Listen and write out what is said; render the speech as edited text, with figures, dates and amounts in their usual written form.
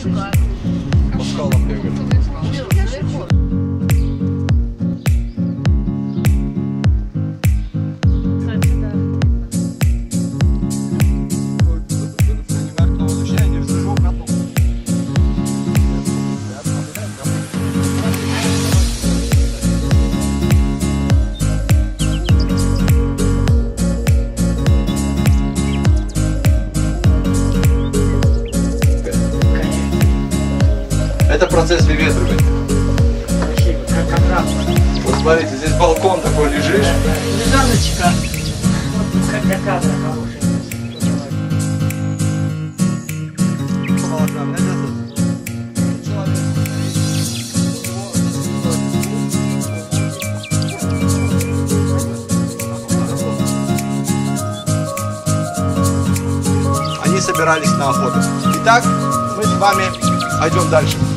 По скалам бегали. Это процесс выветривания. Вот смотрите, здесь балкон такой лежишь. Лежаночка. Вот как для кадра хорошая. Они собирались на охоту. Итак, мы с вами пойдем дальше.